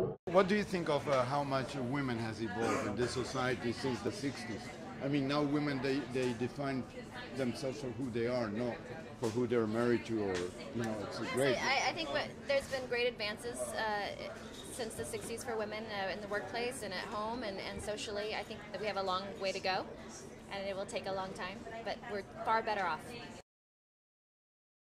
What do you think of how much women has evolved in this society since the 60s? I mean, now women, they define themselves for who they are, not for who they're married to, or, it's great. I think there's been great advances since the 60s for women in the workplace and at home and socially. I think that we have a long way to go, and it will take a long time, but we're far better off.